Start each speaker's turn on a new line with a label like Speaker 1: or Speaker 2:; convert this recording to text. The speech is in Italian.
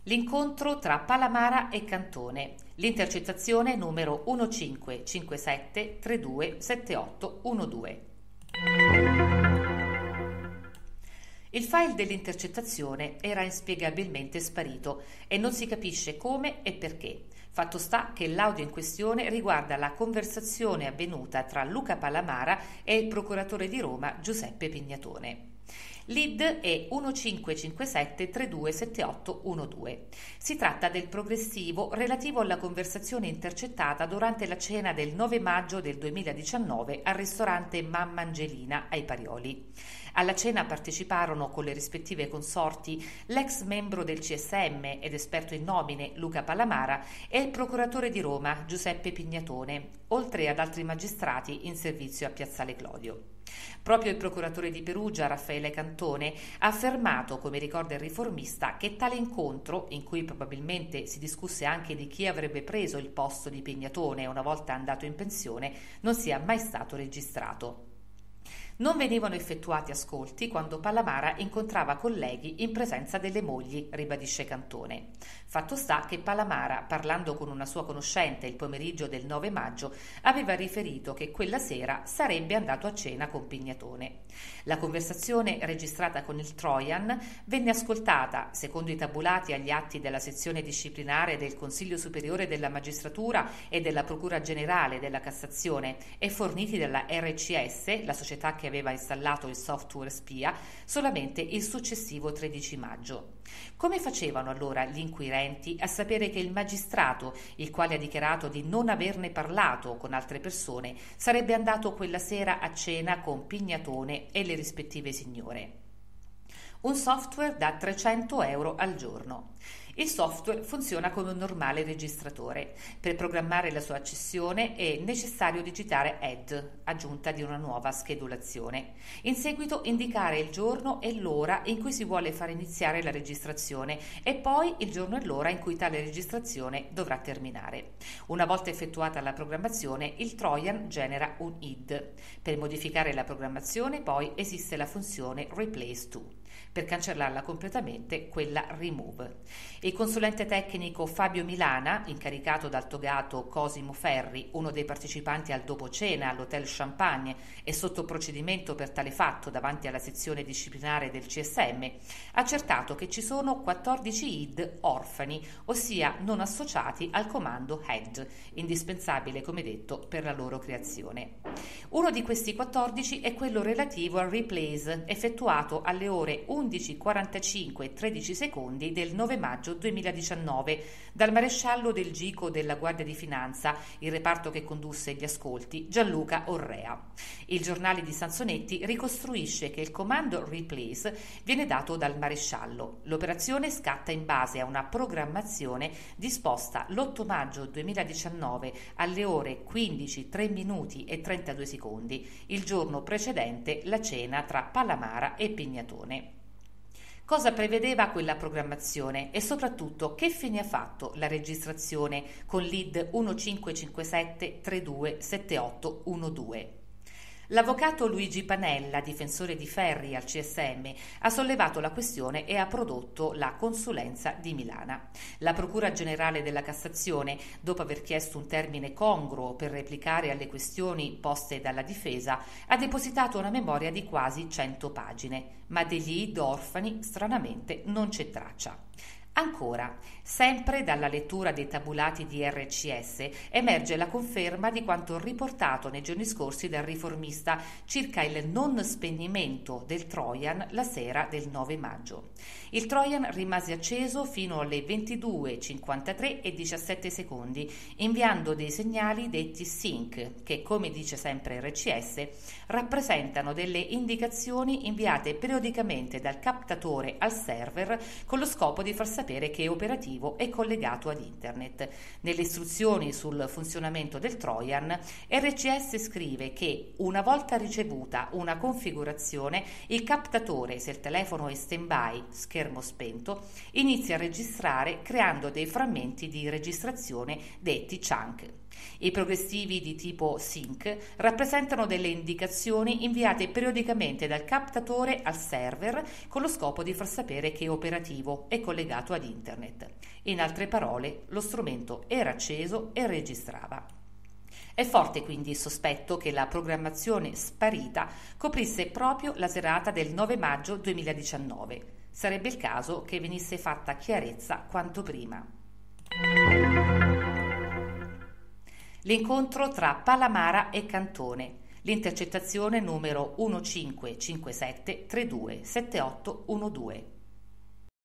Speaker 1: L'incontro tra Palamara e Cantone. L'intercettazione numero 1557327812. Il file dell'intercettazione era inspiegabilmente sparito e non si capisce come e perché. Fatto sta che l'audio in questione riguarda la conversazione avvenuta tra Luca Palamara e il procuratore di Roma Giuseppe Pignatone. L'ID è 1557327812. Si tratta del progressivo relativo alla conversazione intercettata durante la cena del 9 maggio del 2019 al ristorante Mamma Angelina ai Parioli. Alla cena parteciparono con le rispettive consorti l'ex membro del CSM ed esperto in nomine Luca Palamara e il procuratore di Roma Giuseppe Pignatone, oltre ad altri magistrati in servizio a Piazzale Clodio. Proprio il procuratore di Perugia, Raffaele Cantone, ha affermato, come ricorda il Riformista, che tale incontro, in cui probabilmente si discusse anche di chi avrebbe preso il posto di Pignatone una volta andato in pensione, non sia mai stato registrato. Non venivano effettuati ascolti quando Palamara incontrava colleghi in presenza delle mogli, ribadisce Cantone. Fatto sta che Palamara, parlando con una sua conoscente il pomeriggio del 9 maggio, aveva riferito che quella sera sarebbe andato a cena con Pignatone. La conversazione registrata con il Trojan venne ascoltata, secondo i tabulati agli atti della sezione disciplinare del Consiglio Superiore della Magistratura e della Procura Generale della Cassazione e forniti dalla RCS, la società che aveva installato il software spia, solamente il successivo 13 maggio. Come facevano allora gli inquirenti a sapere che il magistrato, il quale ha dichiarato di non averne parlato con altre persone, sarebbe andato quella sera a cena con Pignatone e le rispettive signore? Un software da 300 euro al giorno. Il software funziona come un normale registratore. Per programmare la sua accessione è necessario digitare add, aggiunta di una nuova schedulazione. In seguito indicare il giorno e l'ora in cui si vuole far iniziare la registrazione e poi il giorno e l'ora in cui tale registrazione dovrà terminare. Una volta effettuata la programmazione, il Trojan genera un id. Per modificare la programmazione poi esiste la funzione replace to. Per cancellarla completamente, quella remove. Il consulente tecnico Fabio Milana, incaricato dal togato Cosimo Ferri, uno dei partecipanti al dopo cena all'Hotel Champagne e sotto procedimento per tale fatto davanti alla sezione disciplinare del CSM, ha accertato che ci sono 14 id orfani, ossia non associati al comando head, indispensabile, come detto, per la loro creazione. Uno di questi 14 è quello relativo al replace, effettuato alle ore 11:45 e 13 secondi del 9 maggio 2019 dal maresciallo del GICO della Guardia di Finanza, il reparto che condusse gli ascolti, Gianluca Orrea. Il giornale di Sansonetti ricostruisce che il comando replace viene dato dal maresciallo. L'operazione scatta in base a una programmazione disposta l'8 maggio 2019 alle ore 15:03 minuti e 32 secondi, il giorno precedente la cena tra Palamara e Pignatone. Cosa prevedeva quella programmazione e soprattutto che fine ha fatto la registrazione con l'ID 1557327812? L'avvocato Luigi Panella, difensore di Ferri al CSM, ha sollevato la questione e ha prodotto la consulenza di Milana. La Procura Generale della Cassazione, dopo aver chiesto un termine congruo per replicare alle questioni poste dalla difesa, ha depositato una memoria di quasi 100 pagine, ma degli id orfani stranamente non c'è traccia. Ancora, sempre dalla lettura dei tabulati di RCS emerge la conferma di quanto riportato nei giorni scorsi dal Riformista circa il non spegnimento del Trojan la sera del 9 maggio. Il Trojan rimase acceso fino alle 22:53 e 17 secondi, inviando dei segnali detti sync, che, come dice sempre RCS, rappresentano delle indicazioni inviate periodicamente dal captatore al server con lo scopo di far sapere che è operativo e collegato ad internet. Nelle istruzioni sul funzionamento del Trojan, RCS scrive che una volta ricevuta una configurazione, il captatore, se il telefono è stand-by, schermo spento, inizia a registrare creando dei frammenti di registrazione detti chunk. I progressivi di tipo sync rappresentano delle indicazioni inviate periodicamente dal captatore al server con lo scopo di far sapere che è operativo e collegato ad internet. In altre parole, lo strumento era acceso e registrava. È forte quindi il sospetto che la programmazione sparita coprisse proprio la serata del 9 maggio 2019. Sarebbe il caso che venisse fatta chiarezza quanto prima. L'incontro tra Palamara e Cantone. L'intercettazione numero 1557 32 7812.